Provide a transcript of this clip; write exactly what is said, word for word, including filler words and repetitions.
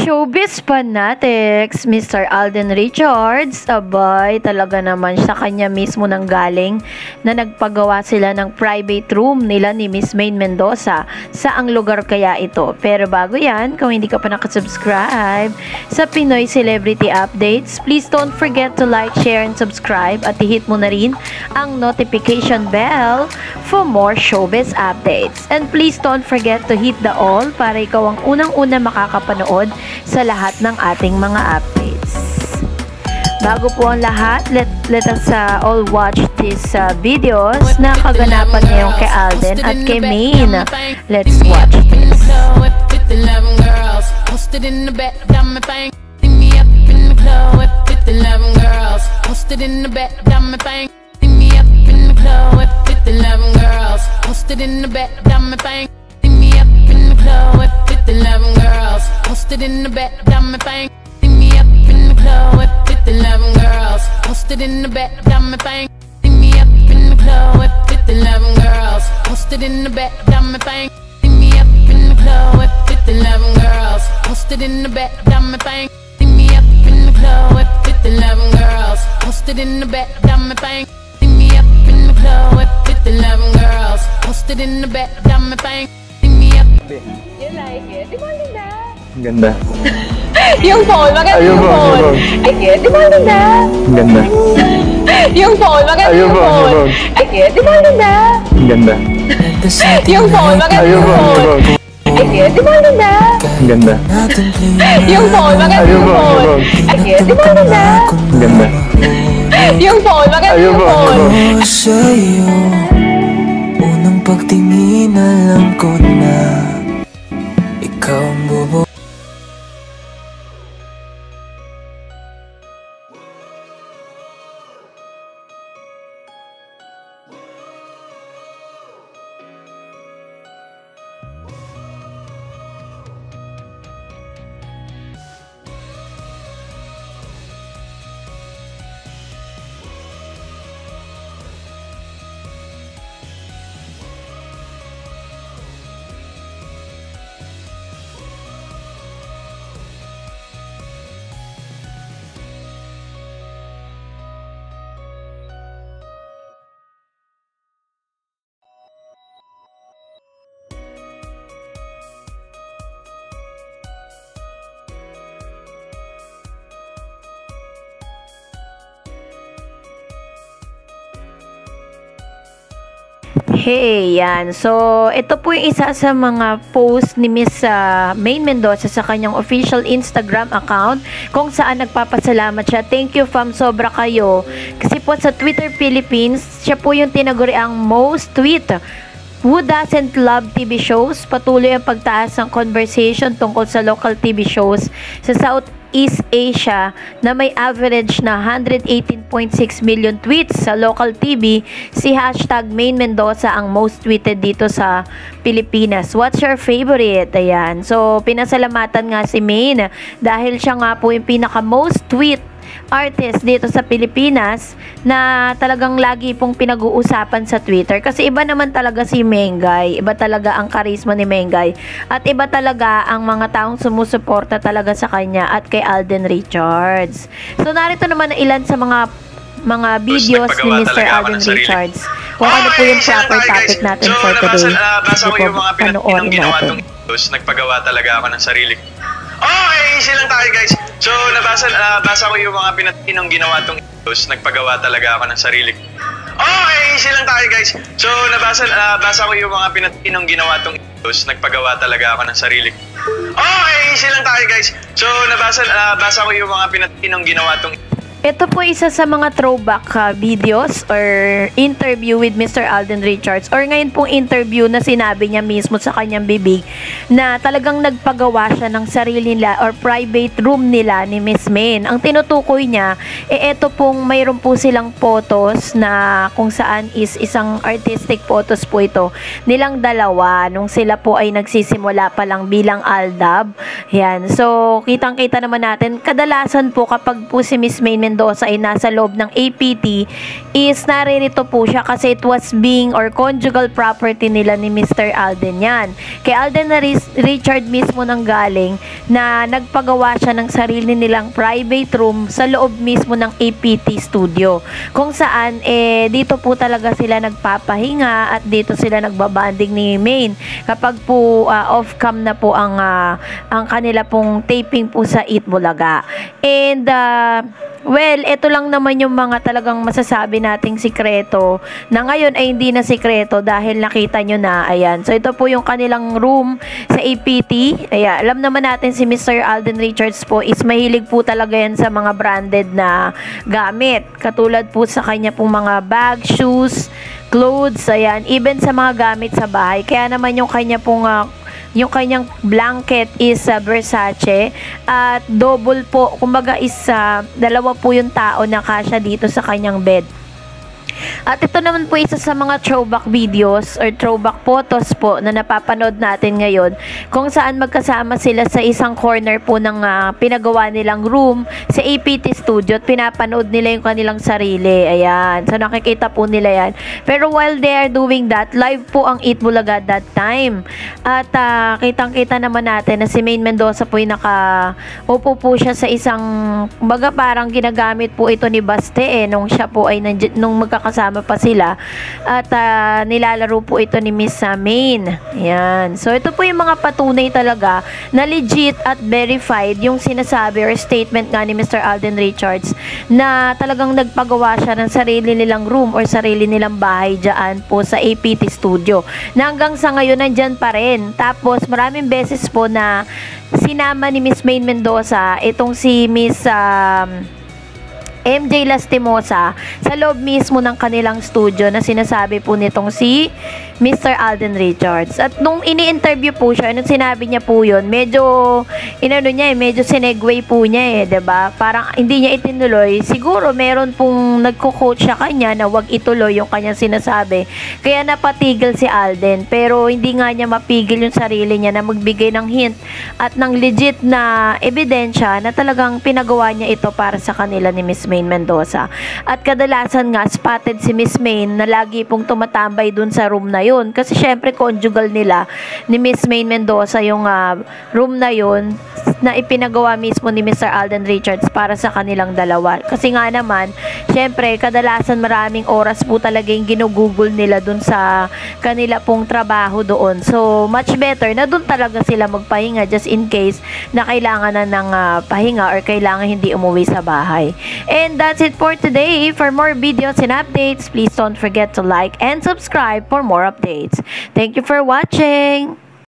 Showbiz fanatics, Mister Alden Richards, abay talaga naman sa kanya mismo nang galing na nagpagawa sila ng private room nila ni Miss Maine Mendoza. Saang lugar kaya ito? Pero bago yan, kung hindi ka pa nakasubscribe sa Pinoy Celebrity Updates, please don't forget to like, share, and subscribe at i-hit mo na rin ang notification bell for more showbiz updates. And please don't forget to hit the all para ikaw ang unang-una makakapanood sa lahat ng ating mga updates. Bago po ang lahat, let, let us uh, all watch these uh, videos na kaganapan ngayon kay Alden at kay Maine. Let's watch this. Posted in the back, diamond thing. See me up in the club with eleven girls. Posted in the back, diamond thing. See me up in the club with eleven girls. Posted in the back, diamond thing. See me up in the club with eleven girls. Posted in the back, diamond thing. See me up in the club with eleven girls. Posted in the back, diamond thing. See me up in the club with eleven girls. Posted in the back, diamond thing. See me up in the club with eleven girls. Posted in the back, diamond thing. See me up in the club with eleven girls. Posted in the back, diamond thing. See me up in the club with eleven girls. Posted in the back, diamond thing. See me up. You like it? Di ba ang ganda? Ganda. Yung phone, maganda Ayun yung po, phone. ayun Ay, kid, di ba ang ganda? Ganda. Yung phone, maganda Ayun yung po, ayun phone. Ay, kid, di ba ang ganda? Ganda. Yung phone, maganda Ayun yung po, phone. ayun po. Ay, kid, di ba ang ganda? Ganda. Yung phone, maganda Ayun yung po, ayun phone. po. Ay, kid, di ba ang ganda? Ganda. Yung phone, maganda Ayun yung po, ayun phone. po. Sa'yo, unang pagtingin alam ko na ikaw ang bubo. Hey, yan. So, ito po yung isa sa mga post ni Miss uh, Maine Mendoza sa kanyang official Instagram account kung saan nagpapasalamat siya. Thank you, fam, sobra kayo. Kasi po sa Twitter Philippines, siya po yung tinaguriang most tweet. Who doesn't love T V shows? Patuloy ang pagtaas ng conversation tungkol sa local T V shows sa Southeast Asia na may average na one hundred eighteen point six million tweets sa local T V. Si hashtag Maine Mendoza ang most tweeted dito sa Pilipinas. What's your favorite? Ayan. So, pinasalamatan nga si Maine dahil siya nga po yung pinaka most tweet artist dito sa Pilipinas na talagang lagi pong pinag-uusapan sa Twitter kasi iba naman talaga si Mengay, iba talaga ang karisma ni Mengay at iba talaga ang mga taong sumusuporta talaga sa kanya at kay Alden Richards. So narito naman na ilan sa mga mga videos ni Mister Alden Richards kung ano po yung proper topic natin for today. Basa ko yung mga panoorin ginawa natin. Tapos nagpagawa talaga ako ng sarili. Okay, easy lang tayo guys. So, nabasa, uh, basa ko yung mga pinatinong ginawa tong videos. Nagpagawa talaga ako ng sarili. Okay, easy lang tayo guys. So, nabasa, uh, basa ko yung mga pinatinong ginawa tong videos. Nagpagawa talaga ako ng sarili. Okay, easy lang tayo guys. So, nabasa, uh, basa ko yung mga pinatinong ginawa tong Ito po isa sa mga throwback uh, videos or interview with Mister Alden Richards or ngayon pong interview na sinabi niya mismo sa kanyang bibig na talagang nagpagawa siya ng sarili nila or private room nila ni Miss Maine. Ang tinutukoy niya, eh ito pong mayroon po silang photos na kung saan is isang artistic photos po ito nilang dalawa nung sila po ay nagsisimula pa lang bilang Aldab. Yan. So, kitang-kita naman natin, kadalasan po kapag po si Miss Maine Mendoza ay nasa loob ng A P T is naririto po siya kasi it was being or conjugal property nila ni Mister Alden yan. Kay Alden na Richard mismo nang galing na nagpagawa siya ng sarili nilang private room sa loob mismo ng A P T studio. Kung saan, eh, dito po talaga sila nagpapahinga at dito sila nagbabanding ni Maine. Kapag po uh, off-cam na po ang, uh, ang kanila pong taping po sa Eat Bulaga. And, uh, well, ito lang naman yung mga talagang masasabi nating sikreto na ngayon ay hindi na sikreto dahil nakita nyo na, ayan. So, ito po yung kanilang room sa A P T. Ayan, alam naman natin si Mister Alden Richards po is mahilig po talaga yan sa mga branded na gamit. Katulad po sa kanya pong mga bag, shoes, clothes, ayan, even sa mga gamit sa bahay. Kaya naman yung kanya pong uh, yung kanyang blanket is uh, Versace at double po, kumbaga is uh, dalawa po yung tao na kasya dito sa kanyang bed. At ito naman po isa sa mga throwback videos or throwback photos po na napapanood natin ngayon kung saan magkasama sila sa isang corner po ng uh, pinagawa nilang room sa A P T studio at pinapanood nila yung kanilang sarili. Ayan. So nakikita po nila yan. Pero while they are doing that, live po ang Eat Bulaga that time. At uh, kitang-kita naman natin na si Maine Mendoza po yung naka-upo po siya sa isang, baga parang ginagamit po ito ni Baste eh, nung siya po ay nandiyan, nung magkakasama kasama pa sila at uh, nilalaro po ito ni Miss uh, Maine. Yan. So ito po yung mga patunay talaga na legit at verified yung sinasabi or statement nga ni Mister Alden Richards na talagang nagpagawa siya ng sarili nilang room or sarili nilang bahay dyan po sa A P T studio na hanggang sa ngayon nandyan pa rin. Tapos maraming beses po na sinama ni Miss Maine Mendoza itong si Miss um, M J Lastimosa sa loob mismo ng kanilang studio na sinasabi po nitong si Mister Alden Richards. At nung ini-interview po siya, nung sinabi niya po yun, medyo, inano niya eh, medyo sinegway po niya eh, diba? Parang hindi niya itinuloy. Siguro meron pong nagko-coach sa kanya na wag ituloy yung kanyang sinasabi. Kaya napatigil si Alden. Pero hindi nga niya mapigil yung sarili niya na magbigay ng hint at ng legit na ebidensya na talagang pinagawa niya ito para sa kanila ni Miss Maine Mendoza. At kadalasan nga, spotted si Miss Maine na lagi pong tumatambay dun sa room na yun. Kasi syempre, conjugal nila ni Miss Maine Mendoza yung uh, room na yun na ipinagawa mismo ni Mister Alden Richards para sa kanilang dalawa. Kasi nga naman, syempre, kadalasan maraming oras po talaga yung ginugugol nila dun sa kanila pong trabaho doon. So, much better na dun talaga sila magpahinga just in case na kailangan na ng uh, pahinga or kailangan hindi umuwi sa bahay. And that's it for today. For more videos and updates, please don't forget to like and subscribe for more updates. Thank you for watching.